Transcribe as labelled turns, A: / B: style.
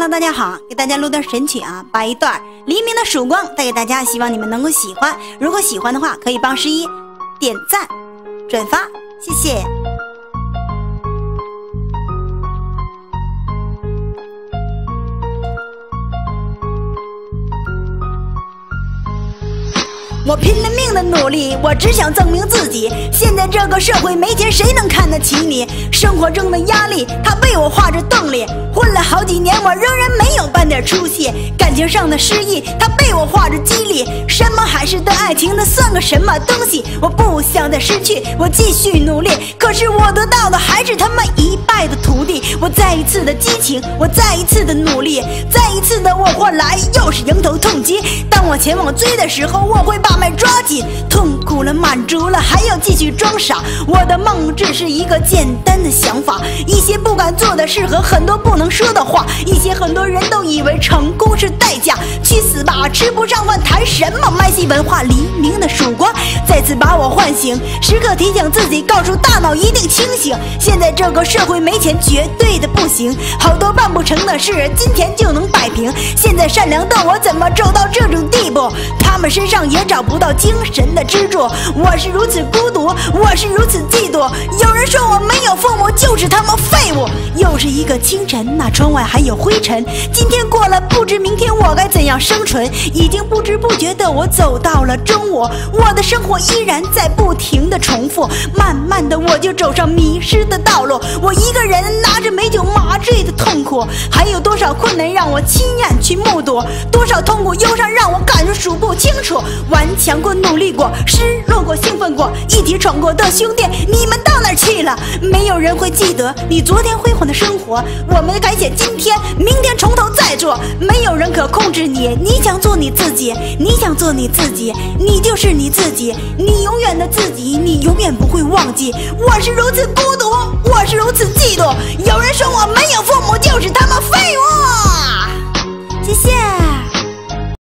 A: Hello， 大家好，给大家录段神曲啊，把一段黎明的曙光带给大家，希望你们能够喜欢。如果喜欢的话，可以帮11点赞、转发，谢谢。我拼了命的努力，我只想证明自己。现在这个社会没钱，谁能看得起你？生活中的压力，它为我画着动力。混了好几年，我仍然没有半点出息。感情上的失意，它被我画着激励。山盟海誓的爱情，它算个什么东西？我不想再失去，我继续努力。可是我得到的还是他们一败的土地。我再一次的激情，我再一次的努力，再一次的我换来又是迎头痛击。当我前往追的时候，我会把抓紧，痛苦了，满足了，还要继续装傻。我的梦只是一个简单的想法，一些不敢做的事和很多不能说的话，一些很多人都以为成功是代价。去死吧，吃不上饭谈什么麦西文化？黎明的曙光再次把我唤醒，时刻提醒自己，告诉大脑一定清醒。现在这个社会没钱绝对的不行，好多办不成的事今天就能摆平。现在善良的我怎么走到这种地步？他们身上也找不到精神的支柱。我是如此孤独，我是如此嫉妒。有人说我没有父母，就是他们废物。又是一个清晨，那窗外还有灰尘。今天过了，不知明天我该怎样生存。已经不知不觉的我走到了中午，我的生活依然在不停的重复。慢慢的我就走上迷失的道路。我一个人拿着美酒麻醉的痛苦，还有多少困难让我亲眼去目睹，多少痛苦忧伤让我感觉数不清楚。顽强过，努力过，失落过，兴奋过，一起闯过的兄弟，你们到哪儿去了？没有人会记得你昨天辉煌的生活，我们改写今天，明天从头再做。没有人可控制你，你想做你自己，你想做你自己，你就是你自己，你永远的自己，你永远不会忘记。我是如此孤独，我是如此嫉妒。有人说我